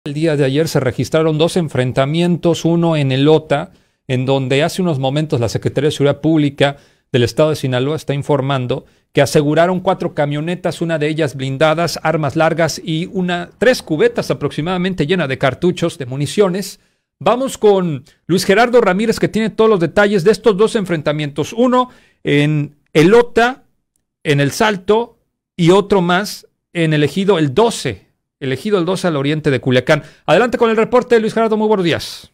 El día de ayer se registraron dos enfrentamientos, uno en Elota, en donde hace unos momentos la Secretaría de Seguridad Pública del Estado de Sinaloa está informando que aseguraron 4 camionetas, una de ellas blindadas, armas largas y tres cubetas aproximadamente llenas de cartuchos, de municiones. Vamos con Luis Gerardo Ramírez, que tiene todos los detalles de estos dos enfrentamientos. Uno en Elota, en El Salto, y otro más en el ejido El 12. Elegido el 12 al oriente de Culiacán. Adelante con el reporte, Luis Gerardo, muy buenos días.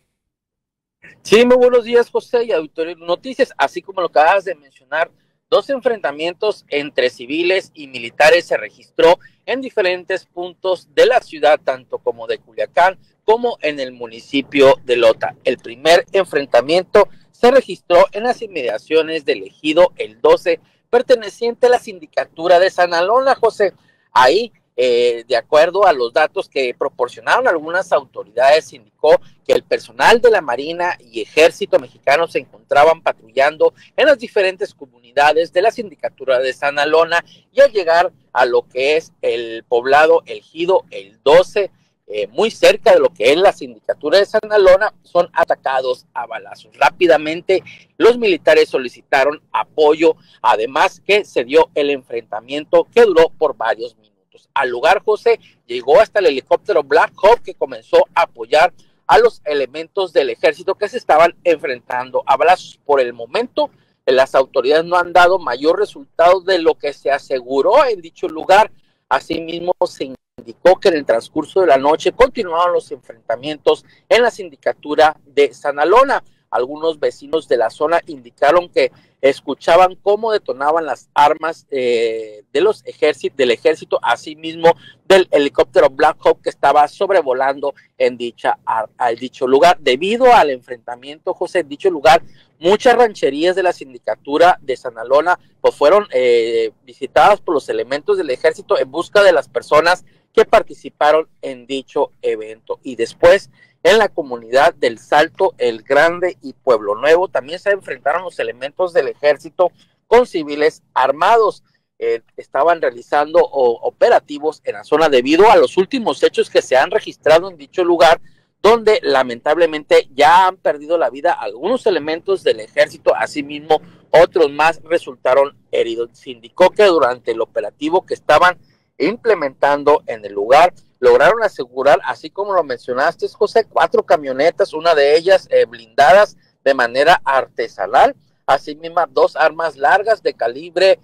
Sí, muy buenos días, José, y auditorio de Noticias. Así como lo acabas de mencionar, dos enfrentamientos entre civiles y militares se registró en diferentes puntos de la ciudad, tanto como de Culiacán, como en el municipio de Elota. El primer enfrentamiento se registró en las inmediaciones del ejido El 12, perteneciente a la sindicatura de Sanalona, José. Ahí, de acuerdo a los datos que proporcionaron algunas autoridades, indicó que el personal de la Marina y Ejército Mexicano se encontraban patrullando en las diferentes comunidades de la sindicatura de Sanalona, y al llegar a lo que es el poblado ejido El 12, muy cerca de lo que es la sindicatura de Sanalona, son atacados a balazos. Rápidamente los militares solicitaron apoyo, además que se dio el enfrentamiento que duró por varios minutos. Al lugar, José, llegó hasta el helicóptero Black Hawk, que comenzó a apoyar a los elementos del ejército que se estaban enfrentando a balazos. Por el momento, las autoridades no han dado mayor resultado de lo que se aseguró en dicho lugar. Asimismo, se indicó que en el transcurso de la noche continuaron los enfrentamientos en la sindicatura de Sanalona. Algunos vecinos de la zona indicaron que escuchaban cómo detonaban las armas del ejército, asimismo del helicóptero Black Hawk que estaba sobrevolando en dicho lugar. Debido al enfrentamiento, José, en dicho lugar, muchas rancherías de la sindicatura de Sanalona pues fueron visitadas por los elementos del ejército en busca de las personas que participaron en dicho evento. Y después, en la comunidad del Salto, El Grande y Pueblo Nuevo, también se enfrentaron los elementos del ejército con civiles armados. Estaban realizando operativos en la zona debido a los últimos hechos que se han registrado en dicho lugar, donde lamentablemente ya han perdido la vida algunos elementos del ejército, asimismo otros más resultaron heridos. Se indicó que durante el operativo que estaban implementando en el lugar, lograron asegurar, así como lo mencionaste, José, 4 camionetas, una de ellas blindadas de manera artesanal, asimismo 2 armas largas de calibre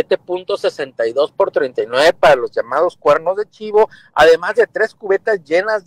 7.62 por 39 para los llamados cuernos de chivo, además de 3 cubetas llenas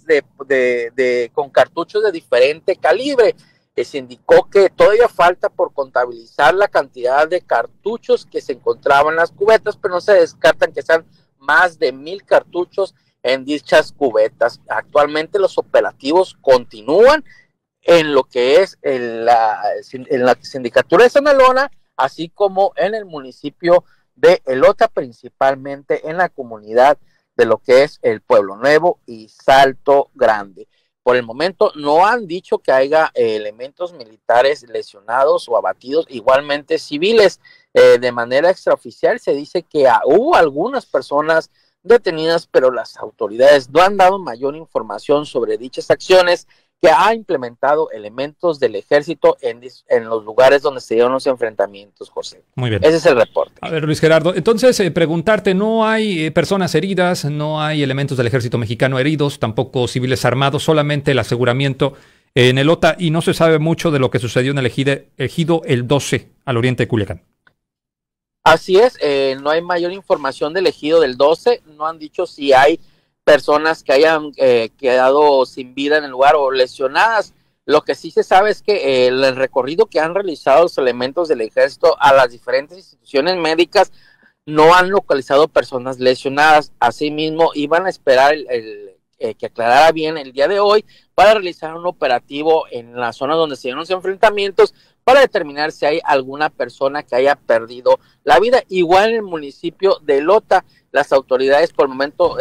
con cartuchos de diferente calibre. Se indicó que todavía falta por contabilizar la cantidad de cartuchos que se encontraban en las cubetas, pero no se descartan que sean más de 1,000 cartuchos en dichas cubetas. Actualmente los operativos continúan en lo que es en la sindicatura de Sanalona, así como en el municipio de Elota, principalmente en la comunidad de lo que es el Pueblo Nuevo y Salto Grande. Por el momento no han dicho que haya elementos militares lesionados o abatidos, igualmente civiles. De manera extraoficial se dice que hubo algunas personas detenidas, pero las autoridades no han dado mayor información sobre dichas acciones que ha implementado elementos del ejército en los lugares donde se dieron los enfrentamientos, José. Muy bien. Ese es el reporte. A ver, Luis Gerardo, entonces preguntarte, ¿no hay personas heridas, no hay elementos del ejército mexicano heridos, tampoco civiles armados, solamente el aseguramiento en Elota, y no se sabe mucho de lo que sucedió en el ejido El 12 al oriente de Culiacán? Así es, no hay mayor información del ejido del 12, no han dicho si hay personas que hayan quedado sin vida en el lugar o lesionadas. Lo que sí se sabe es que el recorrido que han realizado los elementos del ejército a las diferentes instituciones médicas no han localizado personas lesionadas. Asimismo, iban a esperar que aclarara bien el día de hoy para realizar un operativo en la zona donde se dieron los enfrentamientos para determinar si hay alguna persona que haya perdido la vida. Igual en el municipio de Elota, las autoridades por el momento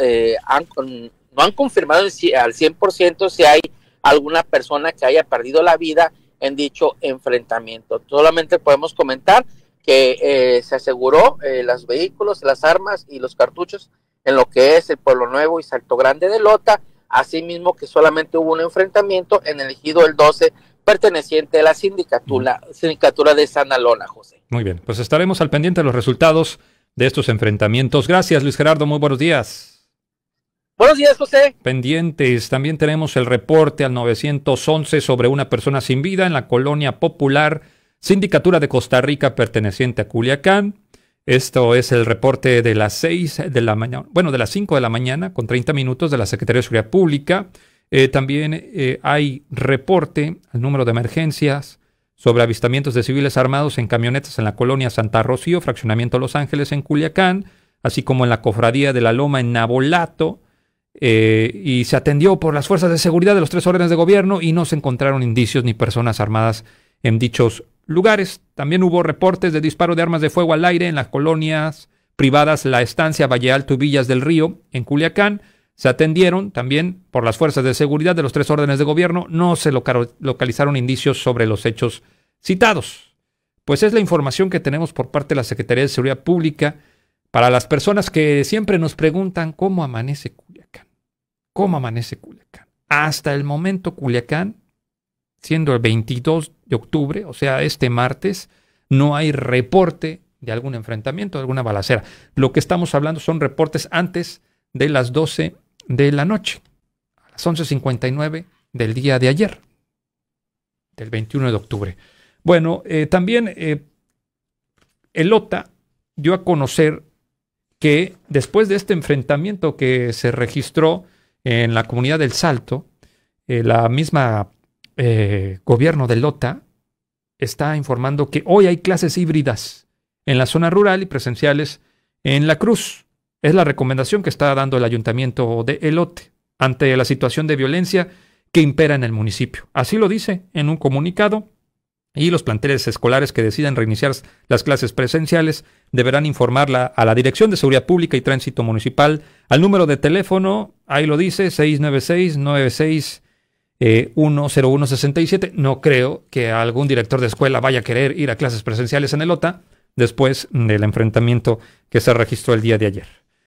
no han confirmado al 100% si hay alguna persona que haya perdido la vida en dicho enfrentamiento. Solamente podemos comentar que se aseguró los vehículos, las armas y los cartuchos en lo que es el Pueblo Nuevo y Salto Grande de Elota, asimismo que solamente hubo un enfrentamiento en el ejido El 12, perteneciente a la sindicatura de Sanalona, José. Muy bien, pues estaremos al pendiente de los resultados de estos enfrentamientos. Gracias, Luis Gerardo, muy buenos días. Buenos días, José. Pendientes, también tenemos el reporte al 911 sobre una persona sin vida en la colonia popular Sindicatura de Costa Rica, perteneciente a Culiacán. Esto es el reporte de las 6 de la mañana, bueno, de las 5 de la mañana, con 30 minutos, de la Secretaría de Seguridad Pública. También hay reporte al número de emergencias sobre avistamientos de civiles armados en camionetas en la colonia Santa Rocío, fraccionamiento Los Ángeles en Culiacán, así como en la cofradía de la Loma en Navolato. Y se atendió por las fuerzas de seguridad de los 3 órdenes de gobierno y no se encontraron indicios ni personas armadas en dichos lugares. También hubo reportes de disparo de armas de fuego al aire en las colonias privadas La Estancia, Valle Alto y Villas del Río en Culiacán. Se atendieron también por las fuerzas de seguridad de los 3 órdenes de gobierno. No se localizaron indicios sobre los hechos citados. Pues es la información que tenemos por parte de la Secretaría de Seguridad Pública para las personas que siempre nos preguntan cómo amanece Culiacán. ¿Cómo amanece Culiacán? Hasta el momento Culiacán, siendo el 22 de octubre, o sea, este martes, no hay reporte de algún enfrentamiento, de alguna balacera. Lo que estamos hablando son reportes antes de las 12 de la noche, a las 11:59 del día de ayer, del 21 de octubre. Bueno, también el OTA dio a conocer que después de este enfrentamiento que se registró en la comunidad del Salto, la misma gobierno del OTA está informando que hoy hay clases híbridas en la zona rural y presenciales en La Cruz. Es la recomendación que está dando el ayuntamiento de Elote ante la situación de violencia que impera en el municipio. Así lo dice en un comunicado, y los planteles escolares que decidan reiniciar las clases presenciales deberán informarla a la Dirección de Seguridad Pública y Tránsito Municipal al número de teléfono, ahí lo dice, 696-96-10167. No creo que algún director de escuela vaya a querer ir a clases presenciales en el OTA después del enfrentamiento que se registró el día de ayer.